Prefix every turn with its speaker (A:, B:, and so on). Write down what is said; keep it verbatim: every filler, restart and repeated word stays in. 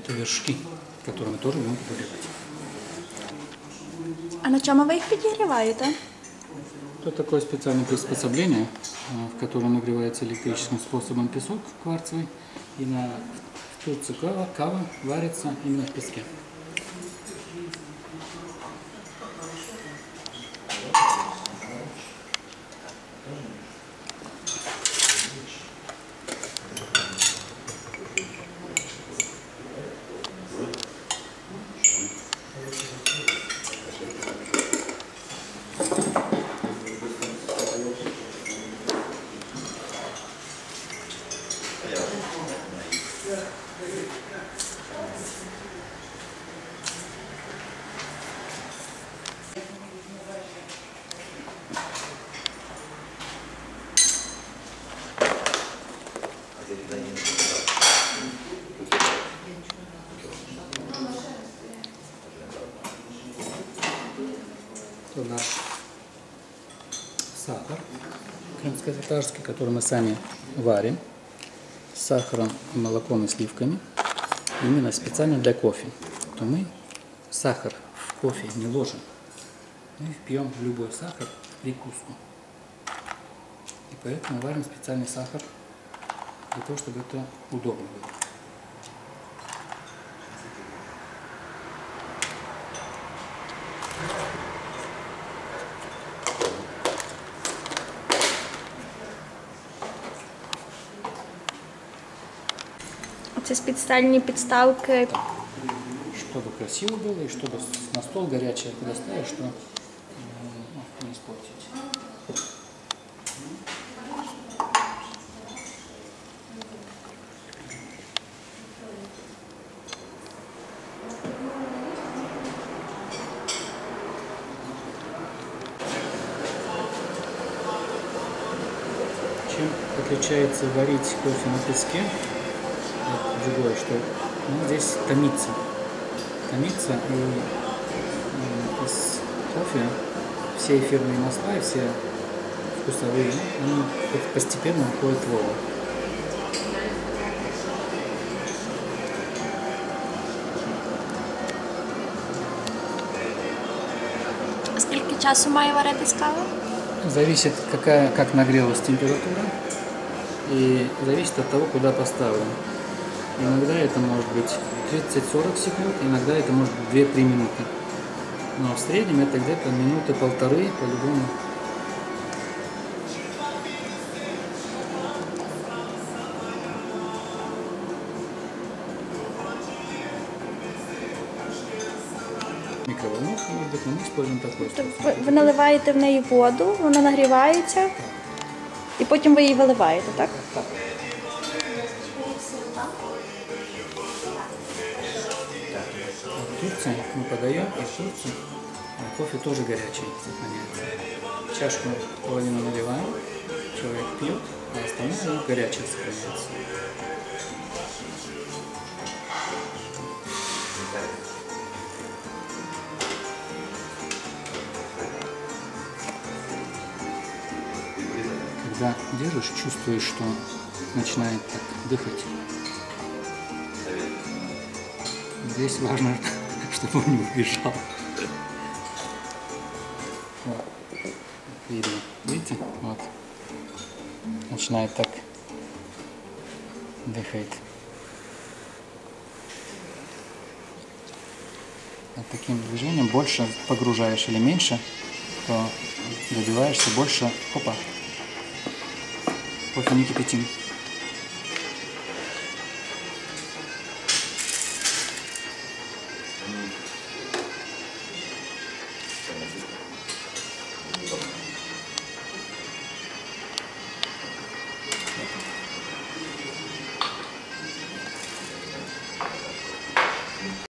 A: Это вершки, которые мы тоже будем подогревать.
B: А на чому ви їх підігріваєте?
A: Это такое специальное приспособление, в котором нагревается электрическим способом песок кварцевый. И на в Турции кава, кава варится именно в песке. Это наш сахар крымско-татарский, который мы сами варим с сахаром, молоком и сливками, именно специально для кофе. То мы сахар в кофе не ложим, мы пьем любой сахар в прикуску. И поэтому варим специальный сахар для того, чтобы это удобно было.
B: Це спеціальні підставки.
A: Чтобы красиво было и чтобы на стол горячее когда ставишь, что ну, не испортить. Чем отличается варить кофе на песке от другое, что ну, здесь томится. Томится и э, из кофе все эфирные масла и все вкусовые, они постепенно уходят в воду.
B: Скільки часу має варитись кава?
A: Зависит, какая, как нагрелась температура, и зависит от того, куда поставлен. Иногда это может быть тридцать-сорок секунд, иногда это может быть две-три минуты. Но в среднем это где-то минуты полторы по-любому. Микроволновка, может быть, но мы используем такой способ.
B: Ви, ви наливаєте в неї воду, вона нагрівається, і потім ви її виливаєте, так?
A: Так. В Турции мы подаем, и в Турции кофе тоже горячий сохраняется. Чашку половину наливаем, человек пьет, а остальное горячее сохраняется. Когда держишь, чувствуешь, что начинает так дыхать. Здесь важно, чтобы он не убежал. Вот. Видно. Видите? Вот. Начинает так дыхать. Вот таким движением больше погружаешь или меньше, то добиваешься больше. Опа. Кофе не кипятим.